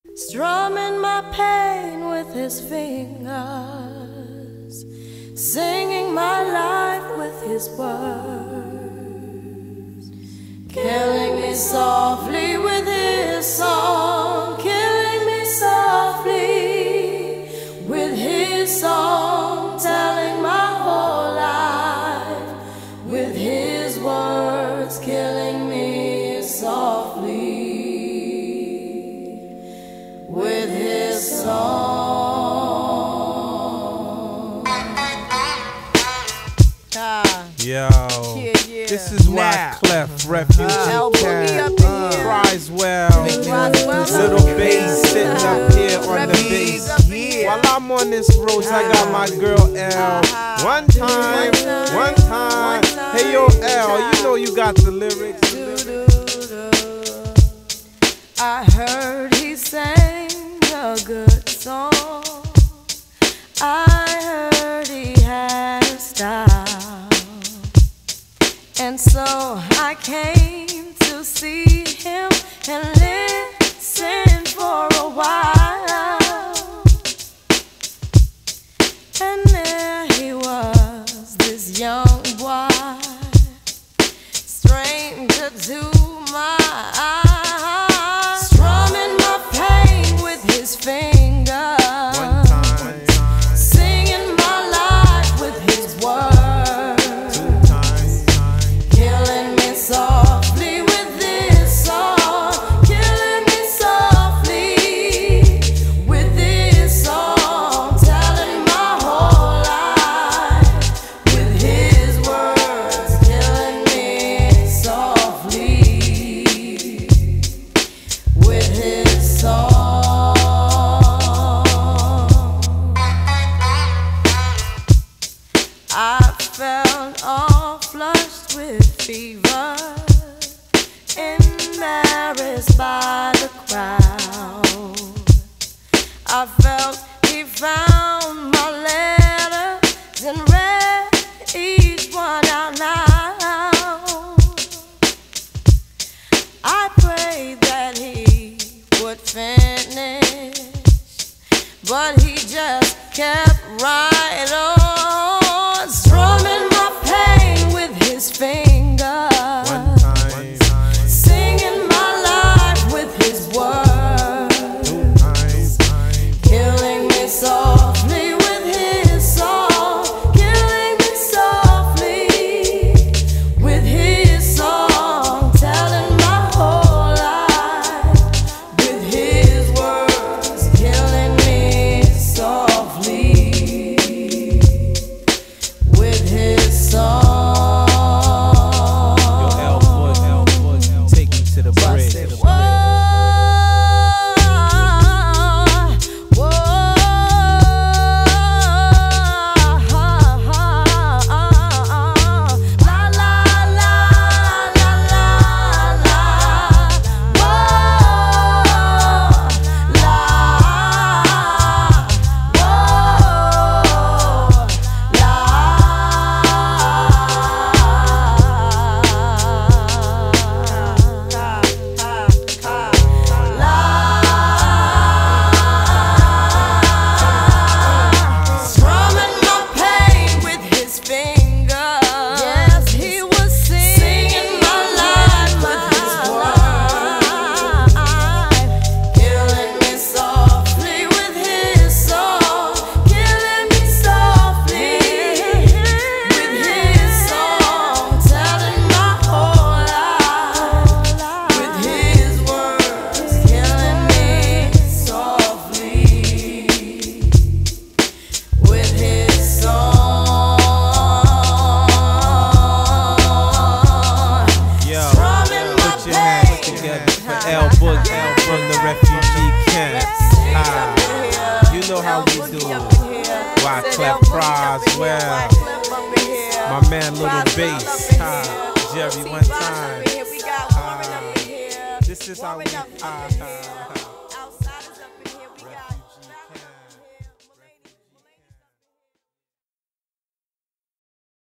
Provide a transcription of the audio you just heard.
strumming my pain with his fingers, singing my life with his words, killing me softly with his song, killing me softly with his song, telling my whole life with his words, killing me softly with his song. Yo, this is why Clef Refugee cries well. Little bass sitting up here on the bass. While I'm on this road, I got my girl L. One time. Hey yo L, you know you got the lyrics. I heard he sang a good song. I heard he had a style, and so I came to see him and listen for a while. And there he was, this young boy, stranger to my eyes, strumming my pain with his fingers, singing my life with his words, killing me softly with this song, killing me softly with this song, telling my whole life with his words, killing me softly with his song. I felt all flushed with fever, embarrassed by the crowd. I felt he found my letters and read each one out loud. I prayed that he would finish, but he just kept right on, strumming my pain with his fingers, singing my life with his words, killing me softly with his song, killing me softly with his song, telling my whole life with his words, killing me softly with his song. Take me to the bridge. L Boogie from the refugee camp. You know how we do. Why Clef cries well. My man Little Bass. Jerry one time. This is how we